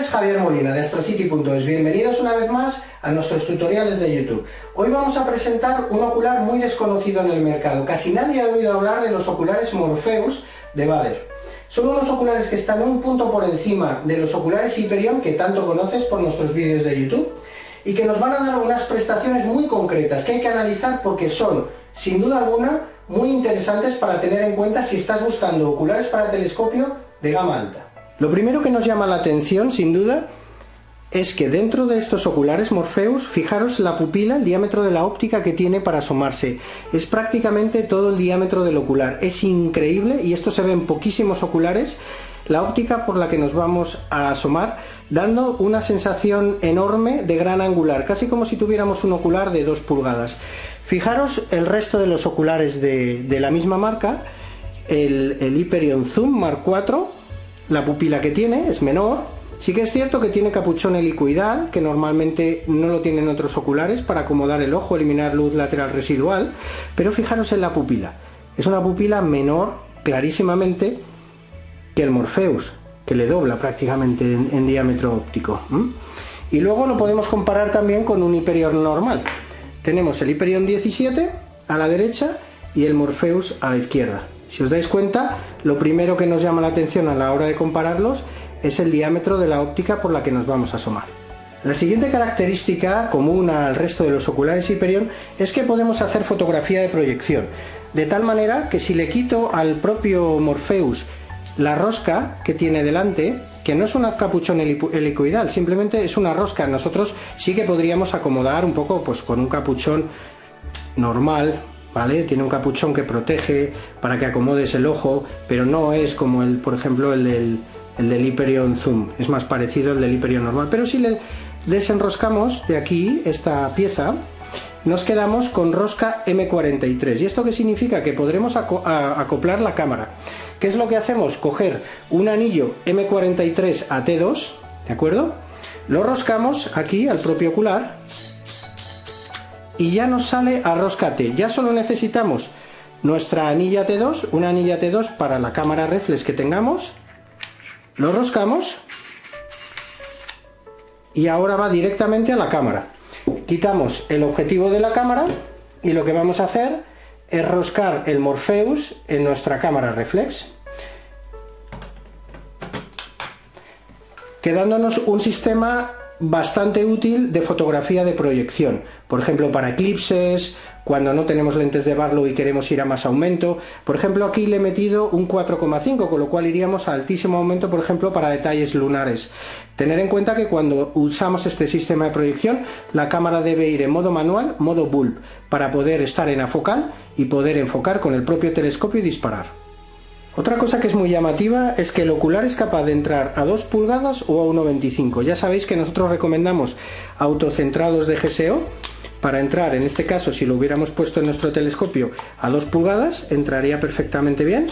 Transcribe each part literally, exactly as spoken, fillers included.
es Javier Molina de Astrocity punto es. Bienvenidos una vez más a nuestros tutoriales de YouTube. Hoy vamos a presentar un ocular muy desconocido en el mercado. Casi nadie ha oído hablar de los oculares Morpheus de Vader. Son unos oculares que están un punto por encima de los oculares Hyperion que tanto conoces por nuestros vídeos de YouTube y que nos van a dar unas prestaciones muy concretas que hay que analizar porque son, sin duda alguna, muy interesantes para tener en cuenta si estás buscando oculares para telescopio de gama alta. Lo primero que nos llama la atención, sin duda, es que dentro de estos oculares Morpheus, fijaros la pupila, el diámetro de la óptica que tiene para asomarse. Es prácticamente todo el diámetro del ocular. Es increíble y esto se ve en poquísimos oculares. La óptica por la que nos vamos a asomar, dando una sensación enorme de gran angular, casi como si tuviéramos un ocular de dos pulgadas. Fijaros el resto de los oculares de, de la misma marca, el, el Hyperion Zoom Mark cuatro, la pupila que tiene es menor. Sí que es cierto que tiene capuchón helicoidal, que normalmente no lo tienen otros oculares para acomodar el ojo, eliminar luz lateral residual, pero fijaros en la pupila. Es una pupila menor, clarísimamente, que el Morpheus, que le dobla prácticamente en, en diámetro óptico. ¿Mm? Y luego lo podemos comparar también con un Hyperion normal. Tenemos el Hyperion diecisiete a la derecha y el Morpheus a la izquierda. Si os dais cuenta, lo primero que nos llama la atención a la hora de compararlos es el diámetro de la óptica por la que nos vamos a asomar. La siguiente característica común al resto de los oculares Hyperion es que podemos hacer fotografía de proyección, de tal manera que si le quito al propio Morpheus la rosca que tiene delante, que no es una capuchón helicoidal, simplemente es una rosca, nosotros sí que podríamos acomodar un poco pues con un capuchón normal, ¿vale? Tiene un capuchón que protege para que acomodes el ojo, pero no es como el, por ejemplo, el del, el del Hyperion Zoom, es más parecido al del Hyperion normal. Pero si le desenroscamos de aquí esta pieza, nos quedamos con rosca eme cuarenta y tres. ¿Y esto qué significa? Que podremos aco a, acoplar la cámara. ¿Qué es lo que hacemos? Coger un anillo eme cuarenta y tres a te dos, ¿de acuerdo? Lo roscamos aquí al propio ocular y ya nos sale a rosca T. Ya solo necesitamos nuestra anilla te dos, una anilla te dos para la cámara reflex que tengamos. Lo roscamos y ahora va directamente a la cámara. Quitamos el objetivo de la cámara y lo que vamos a hacer es roscar el Morpheus en nuestra cámara reflex, quedándonos un sistema bastante útil de fotografía de proyección, por ejemplo para eclipses, cuando no tenemos lentes de Barlow y queremos ir a más aumento. Por ejemplo, aquí le he metido un cuatro coma cinco, con lo cual iríamos a altísimo aumento, por ejemplo, para detalles lunares. Tener en cuenta que cuando usamos este sistema de proyección, la cámara debe ir en modo manual, modo bulb, para poder estar en afocal y poder enfocar con el propio telescopio y disparar. Otra cosa que es muy llamativa es que el ocular es capaz de entrar a dos pulgadas o a uno coma veinticinco. Ya sabéis que nosotros recomendamos autocentrados de G S O. Para entrar, en este caso, si lo hubiéramos puesto en nuestro telescopio a dos pulgadas, entraría perfectamente bien.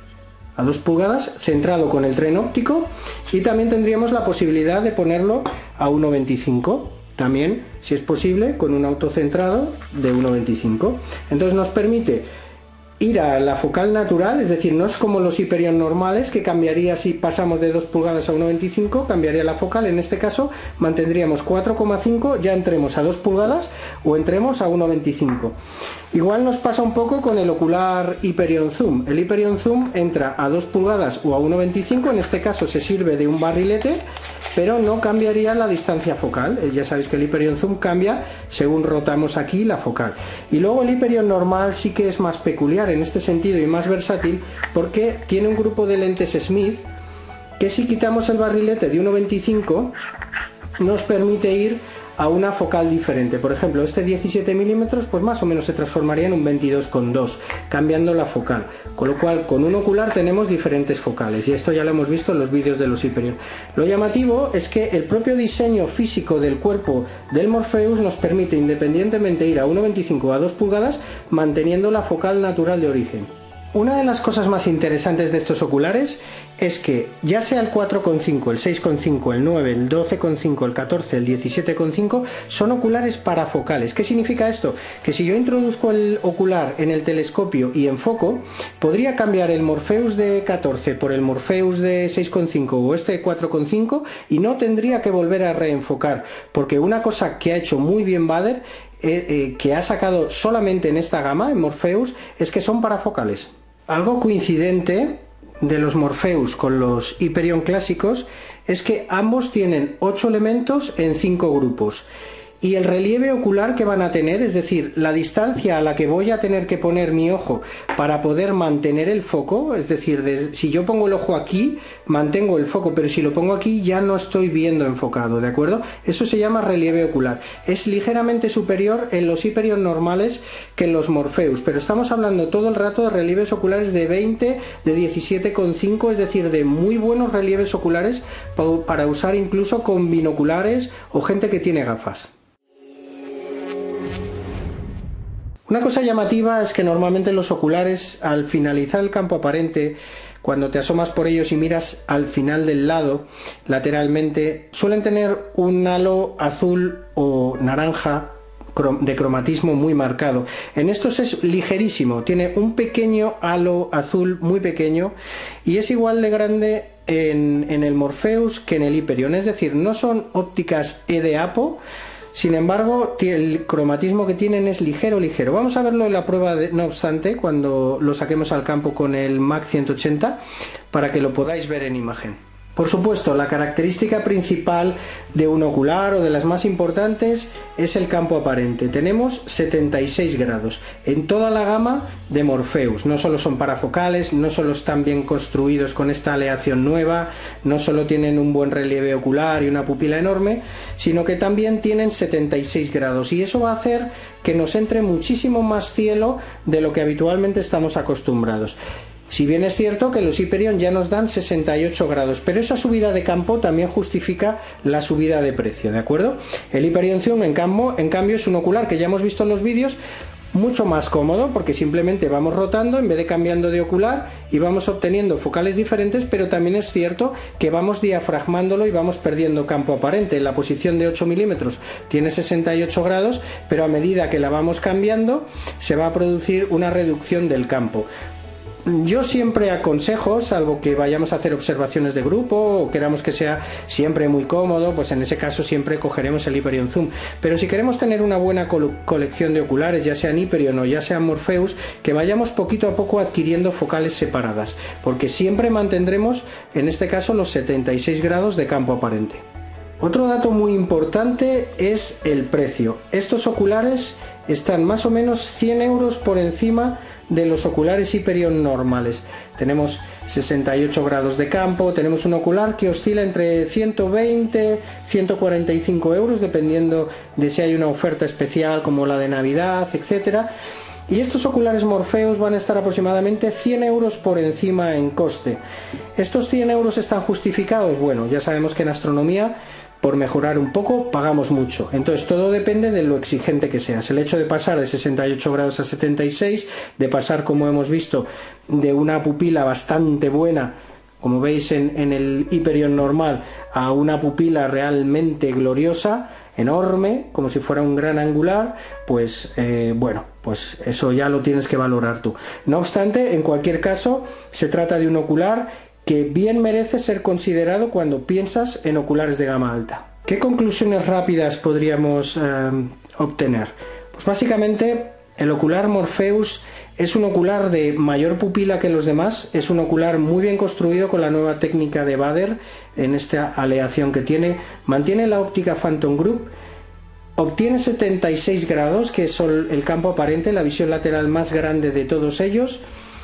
A dos pulgadas, centrado con el tren óptico, y también tendríamos la posibilidad de ponerlo a uno coma veinticinco. También, si es posible, con un autocentrado de uno coma veinticinco. Entonces nos permite ir a la focal natural, es decir, no es como los Hyperion normales, que cambiaría si pasamos de dos pulgadas a uno coma veinticinco, cambiaría la focal. En este caso mantendríamos cuatro coma cinco, ya entremos a dos pulgadas o entremos a uno coma veinticinco. Igual nos pasa un poco con el ocular Hyperion Zoom. El Hyperion Zoom entra a dos pulgadas o a uno coma veinticinco, en este caso se sirve de un barrilete, pero no cambiaría la distancia focal. Ya sabéis que el Hyperion Zoom cambia según rotamos aquí la focal. Y luego el Hyperion normal sí que es más peculiar en este sentido y más versátil, porque tiene un grupo de lentes Smith que si quitamos el barrilete de uno coma veinticinco nos permite ir a una focal diferente. Por ejemplo, este diecisiete milímetros pues más o menos se transformaría en un veintidós coma dos, cambiando la focal, con lo cual con un ocular tenemos diferentes focales, y esto ya lo hemos visto en los vídeos de los Hyperion. Lo llamativo es que el propio diseño físico del cuerpo del Morpheus nos permite independientemente ir a uno coma veinticinco o a dos pulgadas, manteniendo la focal natural de origen. Una de las cosas más interesantes de estos oculares es que ya sea el cuatro coma cinco, el seis coma cinco, el nueve, el doce coma cinco, el catorce, el diecisiete coma cinco son oculares parafocales. ¿Qué significa esto? Que si yo introduzco el ocular en el telescopio y enfoco, podría cambiar el Morpheus de catorce por el Morpheus de seis coma cinco o este de cuatro coma cinco y no tendría que volver a reenfocar, porque una cosa que ha hecho muy bien Baader, eh, eh, que ha sacado solamente en esta gama, en Morpheus, es que son parafocales. Algo coincidente de los Morpheus con los Hyperion clásicos es que ambos tienen ocho elementos en cinco grupos, y el relieve ocular que van a tener, es decir, la distancia a la que voy a tener que poner mi ojo para poder mantener el foco, es decir, de, si yo pongo el ojo aquí, mantengo el foco, pero si lo pongo aquí ya no estoy viendo enfocado, ¿de acuerdo? Eso se llama relieve ocular. Es ligeramente superior en los Hyperion normales que en los Morpheus, pero estamos hablando todo el rato de relieves oculares de veinte, de diecisiete coma cinco, es decir, de muy buenos relieves oculares para usar incluso con binoculares o gente que tiene gafas. Una cosa llamativa es que normalmente los oculares, al finalizar el campo aparente, cuando te asomas por ellos y miras al final del lado, lateralmente, suelen tener un halo azul o naranja de cromatismo muy marcado. En estos es ligerísimo, tiene un pequeño halo azul muy pequeño y es igual de grande en, en el Morpheus que en el Hyperion, es decir, no son ópticas E de Apo. Sin embargo, el cromatismo que tienen es ligero, ligero. Vamos a verlo en la prueba, de, no obstante, cuando lo saquemos al campo con el Mac ciento ochenta, para que lo podáis ver en imagen. Por supuesto, la característica principal de un ocular o de las más importantes es el campo aparente. Tenemos setenta y seis grados en toda la gama de Morpheus. No solo son parafocales, no solo están bien construidos con esta aleación nueva, no solo tienen un buen relieve ocular y una pupila enorme, sino que también tienen setenta y seis grados, y eso va a hacer que nos entre muchísimo más cielo de lo que habitualmente estamos acostumbrados. Si bien es cierto que los Hyperion ya nos dan sesenta y ocho grados, pero esa subida de campo también justifica la subida de precio, ¿de acuerdo? El Hyperion Zoom en cambio, en cambio es un ocular que ya hemos visto en los vídeos, mucho más cómodo, porque simplemente vamos rotando en vez de cambiando de ocular y vamos obteniendo focales diferentes, pero también es cierto que vamos diafragmándolo y vamos perdiendo campo aparente. En la posición de ocho milímetros tiene sesenta y ocho grados, pero a medida que la vamos cambiando se va a producir una reducción del campo. Yo siempre aconsejo, salvo que vayamos a hacer observaciones de grupo o queramos que sea siempre muy cómodo, pues en ese caso siempre cogeremos el Hyperion Zoom. Pero si queremos tener una buena colección de oculares, ya sean Hyperion o ya sean Morpheus, que vayamos poquito a poco adquiriendo focales separadas, porque siempre mantendremos, en este caso, los setenta y seis grados de campo aparente. Otro dato muy importante es el precio. Estos oculares están más o menos cien euros por encima de los oculares Hyperion normales. Tenemos sesenta y ocho grados de campo, tenemos un ocular que oscila entre ciento veinte y ciento cuarenta y cinco euros, dependiendo de si hay una oferta especial como la de Navidad, etcétera. Y estos oculares Morpheus van a estar aproximadamente cien euros por encima en coste. ¿Estos cien euros están justificados? Bueno, ya sabemos que en astronomía, por mejorar un poco, pagamos mucho. Entonces todo depende de lo exigente que seas. El hecho de pasar de sesenta y ocho grados a setenta y seis, de pasar, como hemos visto, de una pupila bastante buena, como veis en, en el Hyperion normal, a una pupila realmente gloriosa, enorme, como si fuera un gran angular, pues eh, bueno, pues eso ya lo tienes que valorar tú. No obstante, en cualquier caso, se trata de un ocular que bien merece ser considerado cuando piensas en oculares de gama alta. ¿Qué conclusiones rápidas podríamos eh, obtener? Pues básicamente el ocular Morpheus es un ocular de mayor pupila que los demás, es un ocular muy bien construido con la nueva técnica de Baader en esta aleación que tiene, mantiene la óptica Phantom Group, obtiene setenta y seis grados, que es el campo aparente, la visión lateral más grande de todos ellos,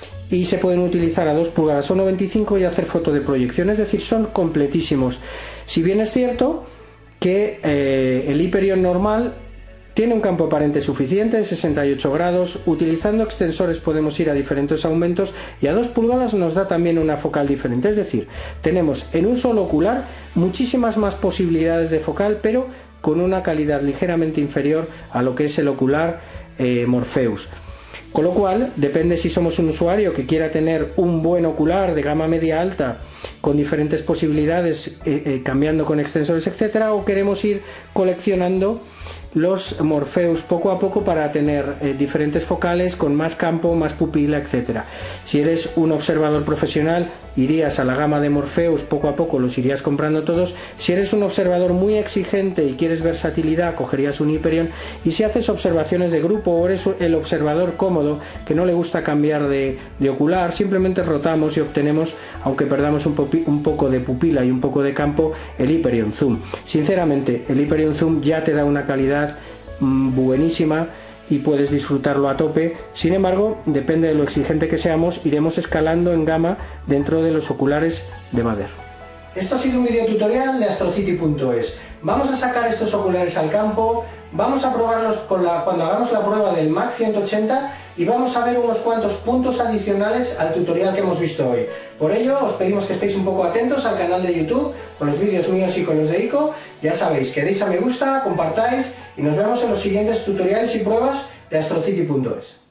y se pueden utilizar a dos pulgadas o noventa y cinco y hacer foto de proyección, es decir, son completísimos. Si bien es cierto que eh, el Hyperion normal tiene un campo aparente suficiente de sesenta y ocho grados, utilizando extensores podemos ir a diferentes aumentos y a dos pulgadas nos da también una focal diferente, es decir, tenemos en un solo ocular muchísimas más posibilidades de focal, pero con una calidad ligeramente inferior a lo que es el ocular eh, Morpheus. Con lo cual, depende si somos un usuario que quiera tener un buen ocular de gama media alta con diferentes posibilidades, eh, eh, cambiando con extensores, etcétera, o queremos ir coleccionando los Morpheus poco a poco para tener eh, diferentes focales con más campo, más pupila, etcétera. Si eres un observador profesional, irías a la gama de Morpheus, poco a poco los irías comprando todos. Si eres un observador muy exigente y quieres versatilidad, cogerías un Hyperion. Y si haces observaciones de grupo o eres el observador cómodo que no le gusta cambiar de, de ocular, simplemente rotamos y obtenemos, aunque perdamos un, un poco de pupila y un poco de campo, el Hyperion Zoom. Sinceramente, el Hyperion Zoom ya te da una calidad mmm, buenísima y puedes disfrutarlo a tope. Sin embargo, depende de lo exigente que seamos, iremos escalando en gama dentro de los oculares de Vader. Esto ha sido un video tutorial de astrocity punto es. Vamos a sacar estos oculares al campo, vamos a probarlos con la, cuando hagamos la prueba del Mac ciento ochenta, y vamos a ver unos cuantos puntos adicionales al tutorial que hemos visto hoy. Por ello, os pedimos que estéis un poco atentos al canal de YouTube, con los vídeos míos y con los de ICO. Ya sabéis, que deis a me gusta, compartáis, y nos vemos en los siguientes tutoriales y pruebas de astrocity punto es.